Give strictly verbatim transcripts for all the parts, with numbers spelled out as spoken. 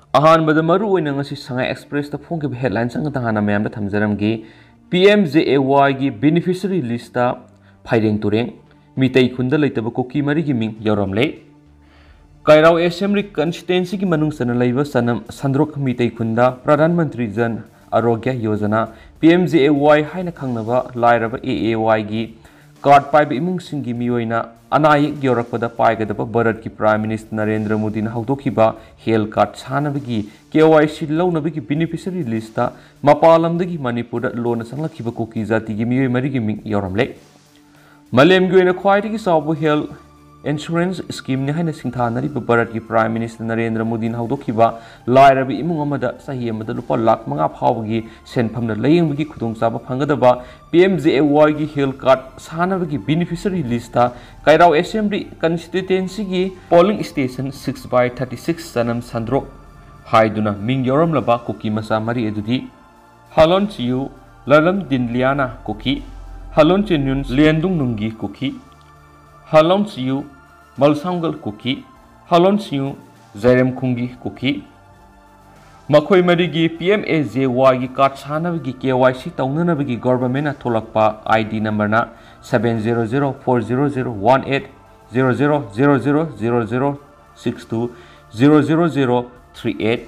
अहानबद Maru ओइना ngasi Shanghai Express ta phone ke headline sang ta hana mayam da thamjaram gi P M J A Y gi beneficiary list ta phaireng tureng Metei khun da leitaba kuki mari gi Ming yaoramle Kairao Assembly constituency gi manung sana laiba sanam sandrok Metei khun da Pradhan Mantri Jan Arogya Yojana P M J A Y haina khangnaba lairaba A A Y gi card paiba imung singi miyoina anayik yorakpada paigadaba Bharat ki Prime Minister Narendra Modi na haudokiba health card chanabagi K Y C launabagi beneficiary list ta mapalamdagi Manipur da lona sanglakiba kuki jati gi miyoy mari gi Ming yaoramle Malem gi oina khwaidagi sabu health insurance scheme ni haina singthanari Bharat ki Prime Minister Narendra Modi na haudokiba lairabi imung amada sahi amada lupa lakh manga phawagi senphamna layingbagi khudongchaba phangadaba P M J A Y gi health card sanabagi beneficiary list ta Kairao Assembly constituency gi polling station six by thirty-six sanam sandrok haiduna Ming yaoramlaba kuki masa mari edudi halon chiu lalam dinliana kuki halon chenyun liandung nungi kuki halon chiu malsangal kuki halon chiu zairem khungi kuki Makhoi marigi P M J A Y gi card sanabagi K Y C taunanabagi government na tholakpa I D number na seven zero zero four zero zero one eight zero zero zero zero zero zero six two zero zero zero three eight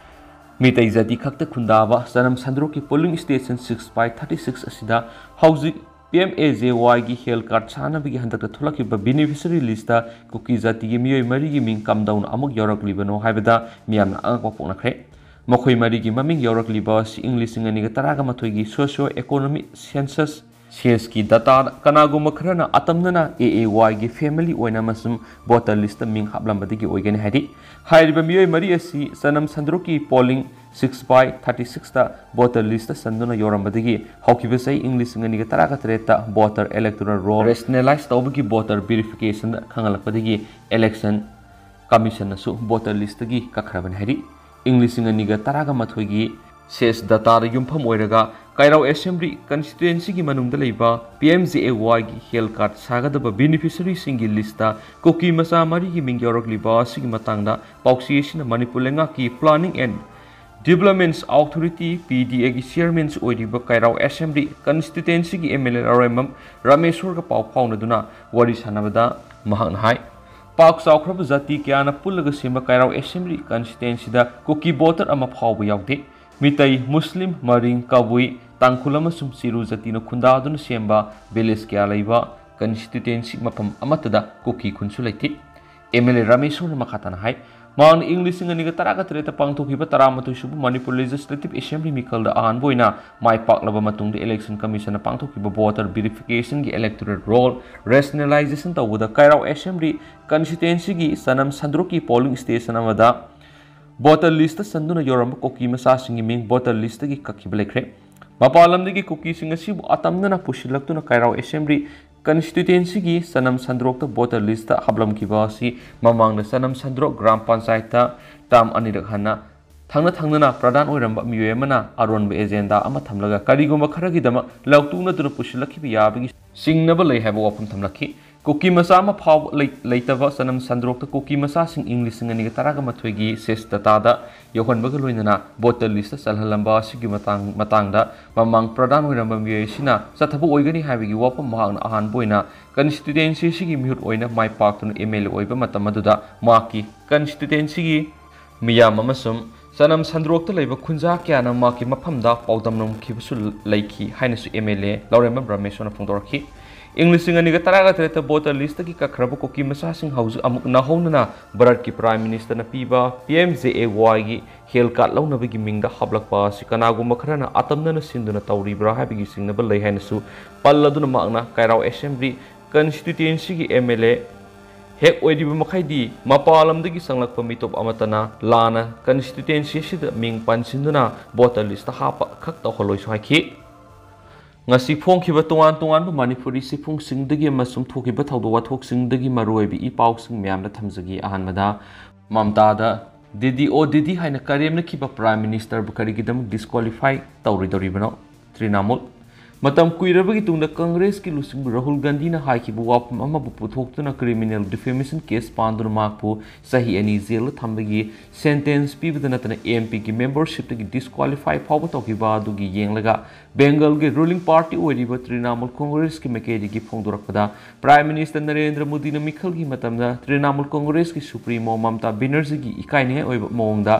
Metei jati khakta khundaba sanam sandroki polling station six by thirty-six asida hauzik P M J A Y gi health card sanabagi handakta tholakkiba beneficiary list ta kuki jati gi miyoi mari gi Ming kam down amuk yoraklibano haibada miyamna angakwa poknakre Makhoi mari gi maming yorakliba si English ngani ga taraga mathoi gi socio economic census Cs ki data kanaguma kharana atamnana A A Y gi family oina masum voter list Ming hablambadigi oigani hadi hairiba miyoi mari asi sanam sandroki polling six by thirty-six ta voter list sanduna yorambadigi haukiba sai English ngani ga taraga treta voter electoral roll rationalize tawbagi voter verification khangalakpadigi election commission nasu voter list gi kakhrabani hadi English ngani ga taraga mathoi gi ses data da yumpham oiraga Kairao Assembly constituency gi manungda leiba P M J A Y gi health card sagadaba beneficiary singi list ta kuki masa mari gi Ming yorokliba sigi matangda pauksi sina Manipur lenga ki planning and developments authority P D A gi chairman oiriba Kairao Assembly constituency gi M L A Ramam Rameshwar ga pau phaunaduna wari sanabada mahakna hai Pak Saukrab Zati Kiana Pulaga Sima Kairao Assembly constituency da kuki voter ama phawbu yawde Metei Muslim Maring Kabui Tangkhulama sum siru zati no khundaduna semba village kya laiba constituency mapam amatada kuki khunsu laiti M L A Rameshwar makhatana hai Maun English ngani ga taraga treta pangthokiba taramatoi subu Manipur Legislative Assembly mikal da ahan boina mai paklaba matungda election commission na pangthokiba voter verification gi electoral roll rationalization tawuda Kairao Assembly constituency gi sanam sandroki polling station amada voter list sanduna yoramba koki masa singi Ming voter list gi kakhiba lekre mapalamdagi kuki singa sibu atamnana pusilaktuna Kairao Assembly constituency gi sanam sandrok ta voter list ta hablam ki ba si mamang na sanam sandrok gram panchayat ta tam anirak hana thangna thangna na pradhan oiramba miyoy mana aron be agenda ama thamlaga karigoma kharagi dama lautuna tuna pusilakhi bi yabagi singnaba lei haba wapum thamlakhi kuki masa ma phaw leitaba sanam sandrok ta kuki masa sing English ngani ga taraga mathoi gi ses data da yohon baga loinana voter list salhalamba sigi matang matangda mamang pradhan oiramba miyoy sina sathabu oigani habigi wapum mahang ahan boina constituency sigi mihut oina mai paktun M L A oiba matamaduda maki constituency gi miyam amasum sanam sandrok ta leiba khunja kyana maki maphamda paudamnom khibusu leikhi hainasu M L A Laurema Brameshona phongdorkhi English ngani ga taraga treta voter list ki kakhraba koki masa sing hauju amuk na honana Bharat ki Prime Minister na piba P M J A Y gi health card launa bagi Mingda hablakpa sikanagu makhrana atamna na sinduna tawribra habigi singnaba lei hainasu palladuna magna Kairao Assembly constituency gi M L A hek oidiba makhaidi mapalamdagi sanglakpa mitop amatana lana constituency sida Ming pansinduna voter list hapa khak tawholoi sohaki ngasi phongkhiba tongan tongan Manipuri sifung singdagi masum thokiba thawdo wathok singdagi maroibi i paw sing myamna thamjagi ahanmada mamta da didi o didi haina karemna khiba Prime Minister bukarigidam disqualify tawri doribano Trinamul Matam kuirabagi tungda Congress ki lusing Rahul Gandhi na hai ki buwap ama bu puthok na criminal defamation case pandur makpu sahi ani jail thambagi sentence pi bidana tana M P ki membership ki disqualify phaw to ki ba du gi yenglaga Bengal ki ruling party oiriba Trinamool Congress ki mekedi ki phongdorakpada Prime Minister Narendra Modi na mikhal gi matamda Trinamool Congress ki supremo Mamta Banerjee gi ikai ne oiba mongda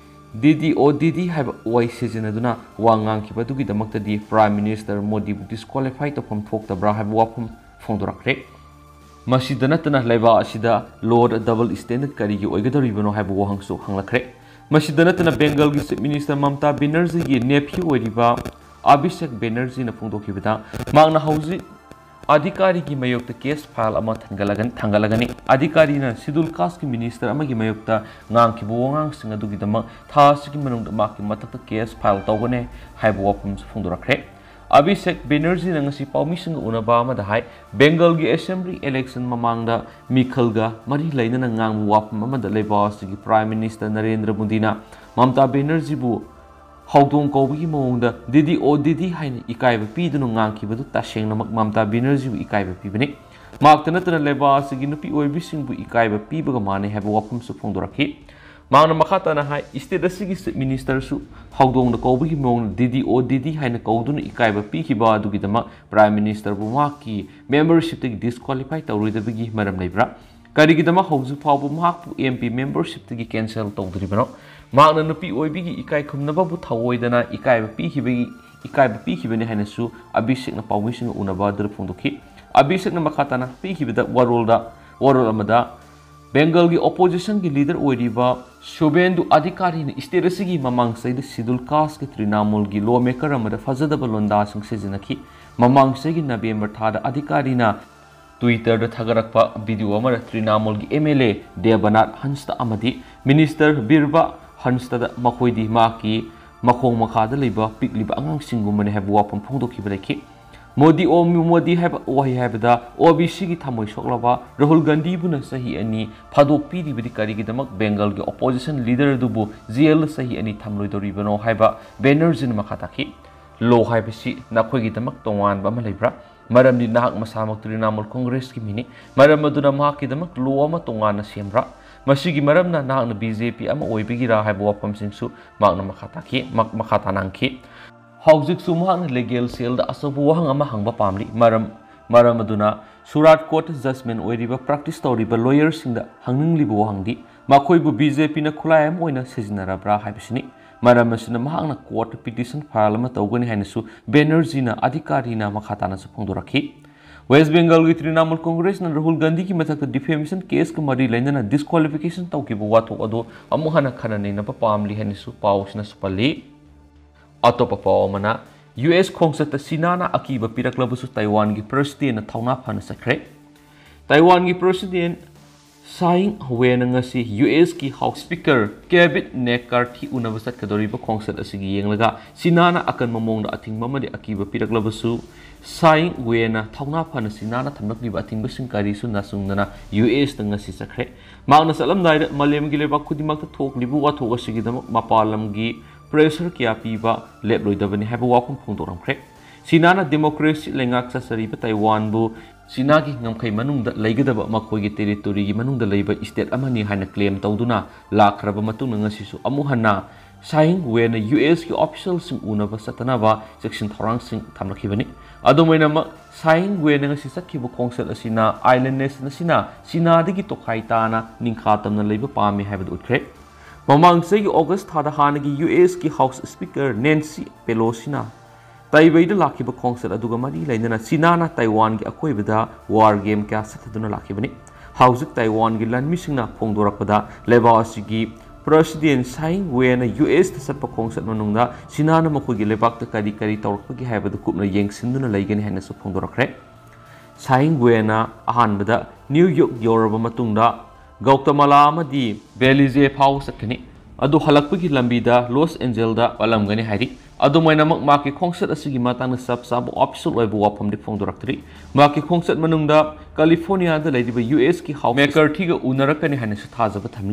Didi o Didi have oi seasonaduna wangang ki batu ki damakta di Prime Minister Modi bu disqualify to from thok ta bra have wapum phongdorakre masidana tana laiba asida Lord double standard kari gi oigadori bano have wahangsu hanglakre masidana tana Bengal gi Chief Minister Mamta Banerjee gi nephew oiriba Abhishek Banerjee na phongdoki bita mangna hauji Adhikari ki mayokta case file ama thangalagan thangalagani adhikari na sidul caste ki minister ama ki mayokta ngang ki buwangang singa dugi dama tha sigi manung da mak ki matakta case file tawgane haibu wapum phongdorakre Abhishek Banerjee na ngasi pawmi singa unaba ama da hai Bengal gi assembly election mamangda mikhalga mari laina na ngang wapum ama da leba sigi Prime Minister Narendra Modi na Mamta Banerjee bu Haudong Kobi Monda, Didi o Didi Hain Ikaiba Pidun Nanki, but Tashing Mamta Banerjee Ikaiba Pibini. Mark the Nathan Leba Siginupi or Bissing Ikaiba Pibagamani have wapum supondoraki. Mana Makatana High is the Sigis Minister Su, Haudong the Kobi Mon, Didi o Didi Hain Kodun Ikaiba Pikiba Dugidama, Prime Minister Bumaki, membership disqualified or read the Bigi Madam Lebra. Karigidama Hausu Pabum Haku M P membership to cancel to the Ribano. Magna no P O B Ikai Kumnababu Tawoidana, Ikai Piki, Ikai Piki Benehanesu, Abhishek na Pawishing Unaba the Pundoki, Abhishek na Makatana, Piki with the Warolda, Warolamada, Bengal gi opposition gi leader Oiriba, Shobendu Adhikari in Isteresigi Mamang say the Sidul Caste Trinamool gi lawmaker Amada Fazada Balonda Sung Sezinaki, Mamang Segi November Tada Adhikarina. Twitter the Thagarakpa video amara Trinamool gi M L A Debanat Hansta Amadi Minister Birba Hansta Makoidi Maki Makong Makada Liba Pig Liba Angang Singumane have wapum Pongdoki Breki Modi o Modi have Ohi have da Obi Shigi Tamoy Shoklava Rahul Gandhi Buna Sahi ani Padok Pidi Bidikari Damak Bengal gi opposition leader Dubu Ziel Sahi ani Tamloy Doribano Haiba Banerjee Makataki Low Haibasi Nakogi Damak Tongan Bamalibra Madam di nahak masamak Trinamool Congress ki mini Madam maduna mahaki damak luwa matunga na siyembra Masigi madam na nahak na B J P ama oibigira hai buwapam singsu mak na makataki mak makatanangki Hauzik su mahak na legal sale da asabu wahang ama hangba pamli Madam Madam maduna Surat Court Judgment oiriba practice toriba lawyer singda hangning libu wahang di Makoibu B J P na kulayam oina sezinara bra hai bisini Madam Masina Mahang court petition file Matogani Hanesu, Banerjee na Adhikari na Makatana Supondoraki. West Bengal with Trinamool Congress and Rahul Gandhi ki matak defamation case Kumari Lena disqualification Taukibu Watu Ado, Amuhana Kanane na Papamli Hanesu Paus na Supali. Atopapa U S Concert Sinana Akiba Piraklabusu Taiwan gi President na Taunapana Secret. Taiwan gi President Saing Hwen ngasi U S ki House Speaker Kevin McCarthy unabasat kadoriba concert asigi yenglaga sinana akan mamongda ating mamadi akiba piraklabasu Saing Hwen thawna phana sinana thamnakliba ating basing karisu nasungna U S ta ngasi sakre magna salam dai malem gi leba khudimak ta thoklibu wa thok asigi dam mapalam gi pressure kya piba lebloidabani haba wakum phungdoram khre sinana democracy lengak sasariba Taiwan bu Sinagi ngamkai manungda laigadaba makoigi territory gi manungda laiba state amani haina claim tawduna lakraba matung ngasisu amuhana Saing Hwen U S ki official sing unaba satanaba section thorang sing thamlakhibani adomaina ma Saing Hwen ngasi sakhibu concert asina island nation asina sinadigi tokhai tana ningkhatamna laiba pami haibadu utkre mamang segi August thada hanagi U S ki House Speaker Nancy Pelosi na Taiwaida lakiba concert aduga mari lainana sinana Taiwan gi akoibada war game kya sathaduna lakibani Hauzik Taiwan gi lanmi singna phongdorakpada leba asigi President Saing Hwen U S ta satpa concert manungda sinana makoi gi lebak ta kari kari tawrakpagi haibada kupna yengsinduna laigani haina su phongdorakre Saing Hwen ahanbada New York yoraba matungda Gautamala amadi Belize phau sakani adu halakpagi lambida Los Angeles da palamgani hairi Adumaina mak maki concert asigi matang na sab sab official oibu wapam di phongdoraktri maki concert manungda California da laidiba U S ki House McCarthy ga unarakani haina su thajaba thamli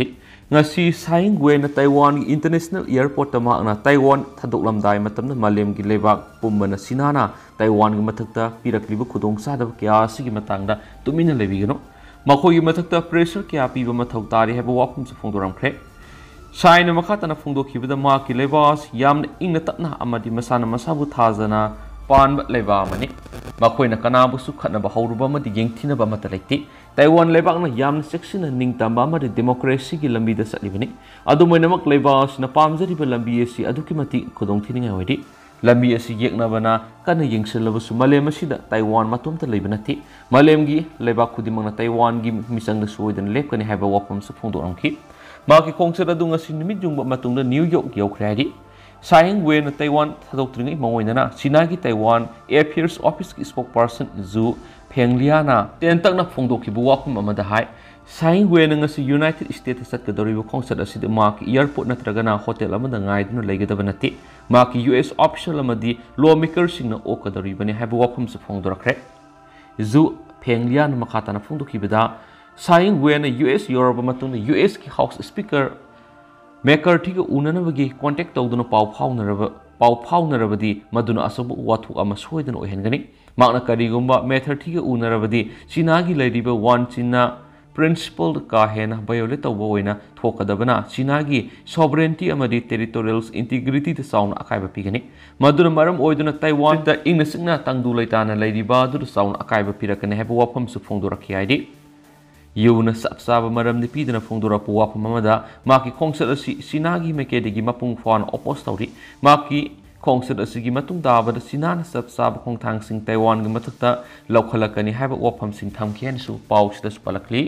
ngasi saing wena Taiwan International Airport ta makna Taiwan thadoklamdai matamna malem gi lebak pumbana sinana Taiwan gi mathakta pirakliba khudong sadab kya sigi matangda tumina lebigano makhoi gi mathakta pressure kya piba mathau tari heba wapum sa phongdoram khre saina makhatana phongdokhibada ma ki lebas yamna ingna tapna amadi masana masabu thazana pan leba mani makhoi na kanabu su khatna ba hauruba madi yengthina ba matalekti Taiwan lebak na yam section na ningtamba madi democracy gi lambi da salibani adu moinamak lebas na pamjari ba lambi asi adu ki mati khudong thininga wedi lambi asi yekna bana kana yengsilabu su malem asida Taiwan matum ta lebanati malem gi lebak khudimang na Taiwan gi misang na suoidan lepkani haiba wapam sa phongdo amki maki khongsa adu ngasi nimit jungba matungda New York yaukradi Sayang we na Taiwan thadok tringai mangoina na Sinagi Taiwan Affairs Office ki spokesperson Zu Pengliana tentak na phongdok ki buwapum amada hai sayang we na ngasi United States sat ka doribo khongsat asid ma ki airport na tragana hotel amada ngai dun legadaba nati ma ki U S official amadi lawmaker sing na ok doribani hai buwapum sa phongdorakre Zu Pengliana makata na phongdok ki bida sayang we na U S Europe matun U S ki House Speaker McCarthy ga unanabagi contact tawduna paw phawnaraba paw phawnarabadi maduna asabu wathu ama soidana oihengani makna karigumba McCarthy ga unarabadi China gi leiriba one China principle ka hena violate tawba oina thokadabana China gi sovereignty amadi territorial integrity ta sauna akaiba pigani maduna maram oiduna Taiwan da ingna singna tangdu leitana leiriba du sauna akaiba pirakane heba wapam su phongdorakhi aidi Yuna sapsaba maram ni pidana phongdora puwa pamada maki khongsat asi sinagi mekedegi mapung fan opos tawri maki khongsat asi gi matung daba da sinana sapsaba khongthang sing Taiwan gi mathakta laukhalakani haiba wapam sing thamkhen su paw sida spalakli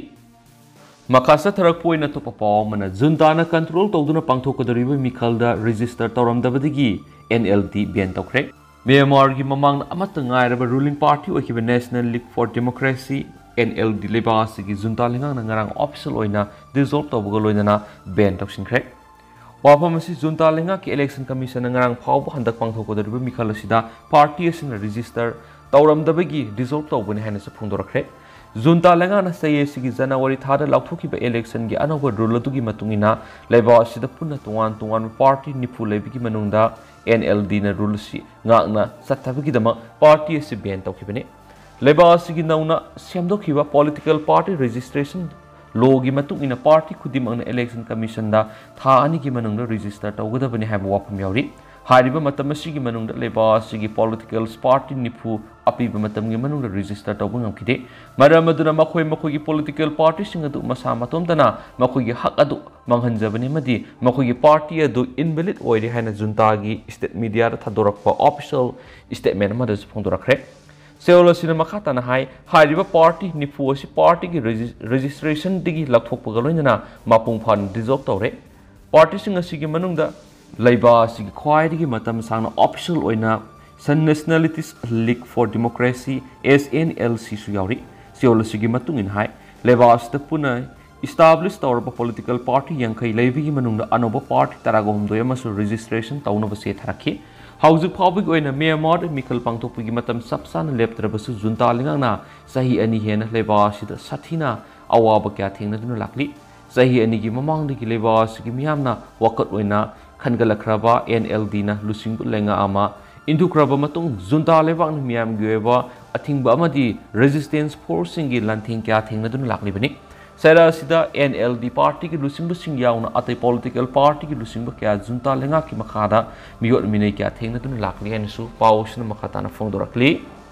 makasa tharak poina to papaw mana juntana control tawduna pangthokadariba mikhalda register tawramdabadigi N L D ban tawkhre Myanmar gi mamang amata ngairaba ruling party okiba National League for Democracy N L D lebas gi junta lengang na ngarang official oina dissolve tawbuga loinana ban tawsinkhre wapam asi junta lenga ki election commission na ngarang phawba handak pangthokadariba mikhal asida party asina register tawramdabagi dissolve tawbani haina sa phongdorakre junta lenga na saye sigi January thada lauthokiba election gi anoba rule atugi matungina leba asida punna tungan tungan party nifu lebigi manungda N L D na rule si ngakna sathabagi dama party asi ban tawkibani Lebasigi nauna semdokhiba political party registration law gi matung ina party khudimang na election commission da tha ani gi manungda register tawgadabani haiba wapam yauri hariba matam asigi manungda lebasigi political party nifu apiba matam gi manungda register tawbang amkide maramaduna makhoi makhoi gi political party sing adu masa matomdana makhoi gi hak adu manghanjabani madi makhoi gi party adu invalid oire haina junta gi state media da thadorakpa official statement ma da phongdorakre Seola sina makata na hai hariba party nifu asi party ki registration digi lathokpaga loinana mapung phan dissolve tawre party singa sigi manungda leiba sigi khwai digi matam sangna official oina Sun Nationalities League for Democracy S N L C su yauri Seola sigi matungin hai leiba asta puna establish tawraba political party yankai leibigi manungda anoba party taraga humdoya masu registration tawnaba se tharakhi Haujuk phawbig oina Myanmar mikhal pangthokpagi matam sapsana leptrabasu junta lingangna sahi ani hena leba sida sathina awaba kya thengnaduna lakli sahi ani gi mamangdagi leba sigi miyamna wakat oina khangalakhraba N L D na lusingbu lenga ama indukraba matung junta lebak na miyam gi oiba athingba amadi resistance forcing gi lanthing kya thengnaduna lakli bani Sera sida N L D party ki lusingbu sing yauna atai political party ki lusingbu kya junta lenga ki makhada miyot minai kya thengna tun lakli anisu pawsna makhata na phongdorakli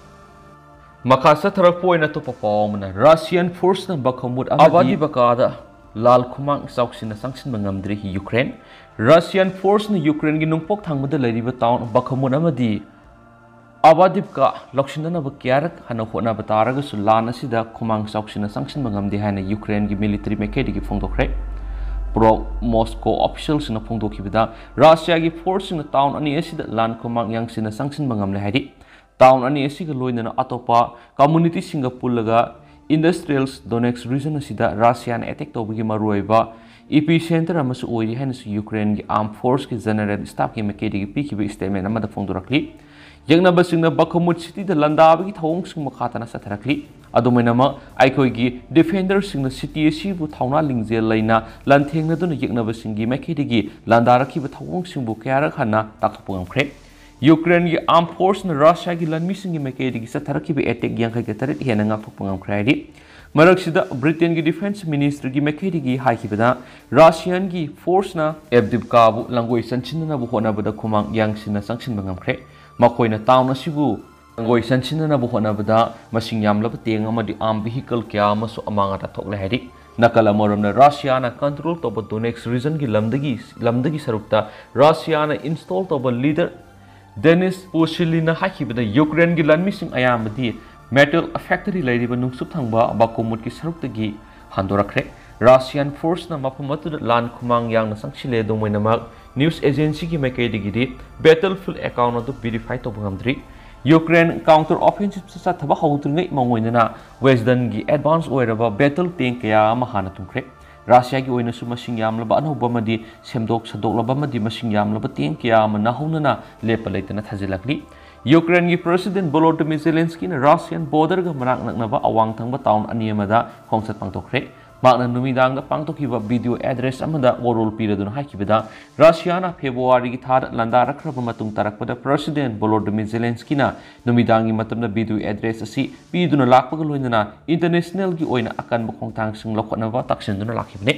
makhasa tharak poina to papawmna Russian force na bakhamut abadi bakada lal khumang sauksina sangsin mangamdri hi Ukraine Russian force na Ukraine gi nungpok thangmada lariba town bakhamut amadi Abadipka Lokshindana Bakyarak Hanahona Bataraga Sulana Sida Kumang Saksina Sanction Mangam Dihana Ukraine military mechanic Fongdokre Pro Moscow officials in a Fongdokibida Russia gi force in the town ani acid land Kumang Yang Sina Sanction Mangam Lehadi town ani asiga loinana atopa community Singapore industrials Donetsk region Sida Russian attack Tobigi Marueva epicenter amasu oiri hanas Ukraine gi armed force ki general staff ki mechanic piki statement amada Fongdorakli ꯌꯦꯛꯅꯕꯁꯤꯡꯅ ꯕꯈꯃꯨꯠ ꯁꯤꯇꯤꯗ ꯂꯥꯟꯗꯥꯕꯒꯤ ꯊꯧꯑꯣꯡꯁꯤꯡ ꯃꯈꯥ ꯇꯥꯅ ꯆꯠꯊꯔꯛꯂꯤ ꯑꯗꯨꯃꯥꯏꯅꯃꯛ ꯑꯩꯈꯣꯏꯒꯤ ꯗꯤꯐꯦꯟꯗꯔꯁꯤꯡꯅ city ꯑꯁꯤꯕꯨ ꯊꯧꯅꯥ ꯂꯤꯡꯖꯦꯜ ꯂꯩꯅ ꯂꯥꯟꯊꯦꯡꯅꯗꯨꯅ ꯌꯦꯛꯅꯕꯁꯤꯡꯒꯤ ꯃꯥꯏꯀꯩꯗꯒꯤ ꯂꯥꯟꯗꯥꯔꯛꯈꯤꯕ ꯊꯧꯑꯣꯡꯁꯤꯡꯕꯨ ꯀꯌꯥꯔꯛ ꯍꯟꯅ ꯇꯥꯛꯊꯣꯛꯄ ꯉꯝꯈ꯭ꯔꯦ ꯌꯨꯀ꯭ꯔꯦꯟꯒꯤ आर्म फोर्सना रशियागी लनमीसिंगी मैकेदगी चथरखिबे अटैक यांखैगा तरेट हेना ngakthokpa ngamkhrai हाइदि मरकसिदा ब्रिटेनगी डिफेंस मिनिस्ट्रीगी मैकेदगी हाइखिबदा रशियनगी फोर्सना एब्दिबकाबु लंगोय संचिननाबु होनाबदा खुमांग यांगसिना संचिनबा ngamkhrai मखोइना टाउन असिबु लंगोय संचिननाबु होनाबदा मसिंग यामलबा तेंग अमदि आर्म व्हीकल क्या अमसु अमांगा थोकले हाइदि नकल अमरमना रशियाना कंट्रोल तोब डोनेक्स रीजन की लमदगी लमदगी सरुक्ता रशियाना इंस्टॉल तोब लीडर डेनिस पोशिलिना हाइखिबदा यूक्रेन की लनमीसिंग अयामदि मेटल फैक्ट्री लेरिबा नुंगसुप थांबा बाकोमुट की सरुक्तगी हांदोरखरे रशियन फोर्सना मफमतुद लान खुमांग यांगना संगसिले दोमैनमक न्यूज एजेंसी की मैकेदगिदि बैटलफील्ड अकाउंट अदु वेरीफाई तोबंगमद्रि यूक्रेन काउंटर ऑफेंसिव चथबा हौद्रिङै मंगोइनना वेस्टर्न की एडवांस ओइरबा बैटल टैंक कया अमा हाना तुंखरे रशिया की ओइनसु मसिंग यामलबा अनौबमदि सेमदोक सदोकलबमदि मसिंग यामलबा टैंक कया अमा नाहौनना लेपा लेतना थाजिलकली यूक्रेन की प्रेसिडेंट वोलोडिमिर जेलेंस्की ने रशियन बॉर्डर का मनाक नकनबा अवांग थंगबा टाउन अनि अमदा खोंसत पांगतोखरे माकना नुमिदांग पांगतोखिबा वीडियो एड्रेस अमदा वरोल पीरदुन हाइखिबदा रशियाना फेब्रुवारी की थार लंदारखरबा मतुंग तारकपदा प्रेसिडेंट वोलोडिमिर जेलेंस्की ना नुमिदांगी मतमदा वीडियो एड्रेस असि पीदुना लाकपगा लोइनना इंटरनेशनल की ओइना अकनबा खोंथांगसिंग लखनबा ताक्सिनदुना लाखिबने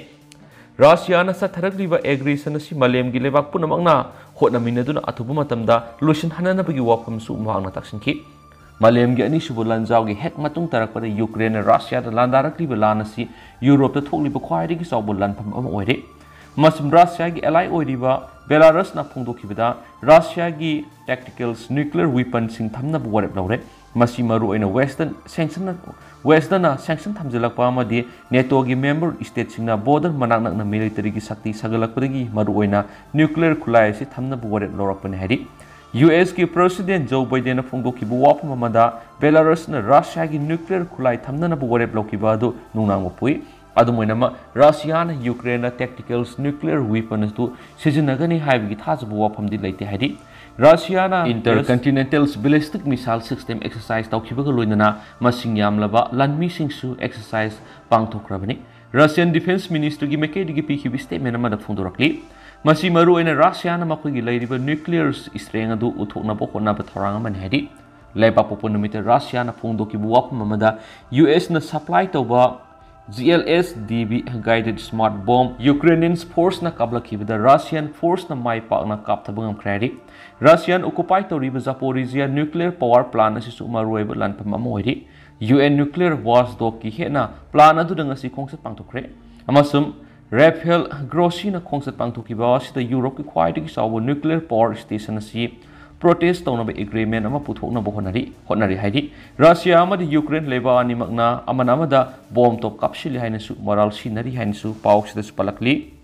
रशियाना सथरकलिबा एग्रेशन असि मलेमगी लेबाक पुनमकना होटनमिनदुना अथुबा मतमदा लोइसन हननबगी वाफमसु मांगना ताक्सिनखि मलेमगी अनिसुबु लंजावगी हेक मतुंग तारकपदा यूक्रेन रशियादा लांदारकलिबा लान असि यूरोपदा थोकलिबा ख्वाइदगी चावबो लानफम अमा ओइरे मसम रशियागी एलाइ ओइरिबा बेलारसना फोंदोखिबदा रशियागी टैक्टिकल्स न्यूक्लियर वेपन सिंग थमनबु वरेप लौरे मसी मरु ओइना वेस्टर्न सैंक्शन वेस्टर्ना सैंक्शन थमजलकपा अमदि नेटो की मेंबर स्टेट सिंगना बॉर्डर मनाक नकना मिलिटरी की शक्ति सगलकपदगी मरु ओइना न्यूक्लियर खुलाई से थमनबु वरेप लौरकपने हाइदि यूएस की प्रेसिडेंट जो बाइडेन फोंदोखिबु वाफम अमदा बेलारसना रशिया की न्यूक्लियर खुलाई थमनबु वरेप लौखिबा अदु नुंगनांगो पुइ अदुमोइनम रशियाना यूक्रेन टैक्टिकल्स न्यूक्लियर वेपन्स तु सिजनगनी हाइबगी थाजबु वाफमदि लेते हाइदि रशियाना intercontinental ballistic missile system exercise तौखिबगा लोइनना मसिंग यामलबा लानमीसिंगसु एक्सरसाइज पांगथोखरबनि रशियन डिफेंस मिनिस्ट्री की मैकेदगी पीखिबि स्टेटमेंट अमदा फोंदोरकली मसी मरु ओइना रशियाना मखोइगी लेरिबा न्यूक्लियर स्ट्रेंग अदु उथोकनबा होनबा थौरांग अमनि हाइदि लेबा पोपो नुमिते रशियाना फोंदोखिबु वाफम अमदा यूएस ना सप्लाई तौबा G L S D B guided smart bomb Ukrainians force na kablakibada Russian force na mai pak na kaptabang kredi Russian occupy to riba Zaporizhia nuclear power plant na si sumarueba lan pamamoidi U N nuclear watchdog ki hena plan adu dang si kongsat pangtokre amasum Rafael Grossi na kongsat pangtokiba sida Europe ki khwaidagi sawo nuclear power station si protest तौनब agreement अमा पुथोकना बहनरी होनरी हाइदि Russia अमदि Ukraine लेबा अनिमकना अमन अमदा bomb तो कापसिलि हाइनसु मराल सिनरी हाइनसु पाउक्सिदसु पलकली